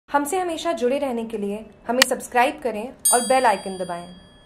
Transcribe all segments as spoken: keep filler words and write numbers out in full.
हमसे हमेशा जुड़े रहने के लिए हमें सब्सक्राइब करें और बेल आइकन दबाएं।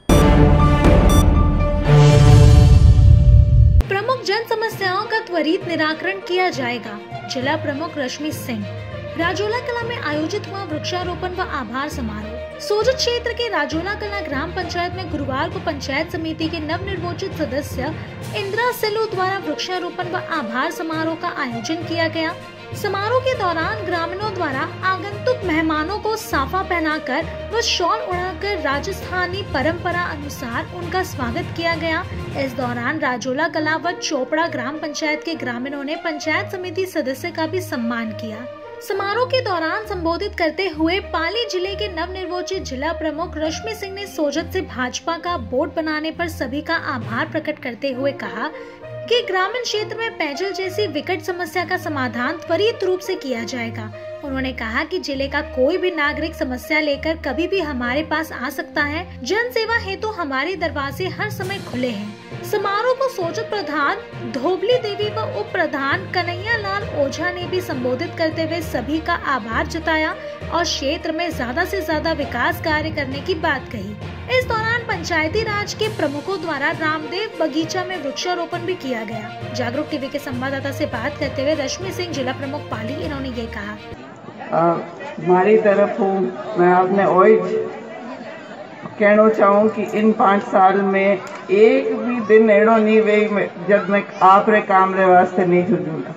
प्रमुख जन समस्याओं का त्वरित निराकरण किया जाएगा। जिला प्रमुख रश्मि सिंह। राजोला कला में आयोजित हुआ वृक्षारोपण व आभार समारोह। सोजत क्षेत्र के राजोला कला ग्राम पंचायत में गुरुवार को पंचायत समिति के नवनिर्वाचित सदस्य इंदिरा सेलू द्वारा वृक्षारोपण व आभार समारोह का आयोजन किया गया। समारोह के दौरान ग्रामीणों द्वारा आगंतुक मेहमानों को साफा पहनाकर व शॉल उड़ाकर राजस्थानी परंपरा अनुसार उनका स्वागत किया गया। इस दौरान राजोला कला व चोपड़ा ग्राम पंचायत के ग्रामीणों ने पंचायत समिति सदस्य का भी सम्मान किया। समारोह के दौरान संबोधित करते हुए पाली जिले के नवनिर्वाचित जिला प्रमुख रश्मि सिंह ने सोजत से भाजपा का बोर्ड बनाने पर सभी का आभार प्रकट करते हुए कहा कि ग्रामीण क्षेत्र में पेयजल जैसी विकट समस्या का समाधान त्वरित रूप से किया जाएगा। उन्होंने कहा कि जिले का कोई भी नागरिक समस्या लेकर कभी भी हमारे पास आ सकता है। जन सेवा हेतु तो हमारे दरवाजे हर समय खुले हैं। समारोह को सोजत प्रधान धोबली देवी व उप प्रधान कन्हैया लाल ओझा ने भी संबोधित करते हुए सभी का आभार जताया और क्षेत्र में ज्यादा से ज्यादा विकास कार्य करने की बात कही। इस दौरान पंचायती राज के प्रमुखों द्वारा रामदेव बगीचा में वृक्षारोपण भी किया गया। जागरूक टीवी के संवाददाता से बात करते हुए रश्मि सिंह जिला प्रमुख पाली इन्होंने ये कहा। हमारी तरफ हूँ मैं आपने ओइज कहना चाहूँ कि इन पाँच साल में एक भी दिन एड़ो नहीं वे जब मैं आप रे काम रे वास्ते नहीं जुड़ूंगा।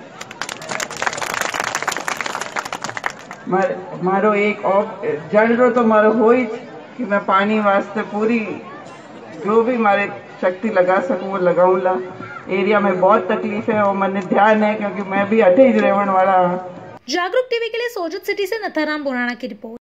मार, मारो एक जड़ तो मारो हो ही कि मैं पानी वास्ते पूरी जो भी मारे शक्ति लगा सकूँ वो लगाऊंगा। एरिया में बहुत तकलीफ है और मैंने ध्यान है क्योंकि मैं भी अठे ही रहने वाला। जागरूक टीवी के लिए सोजत सिटी से नथाराम बोराना की रिपोर्ट।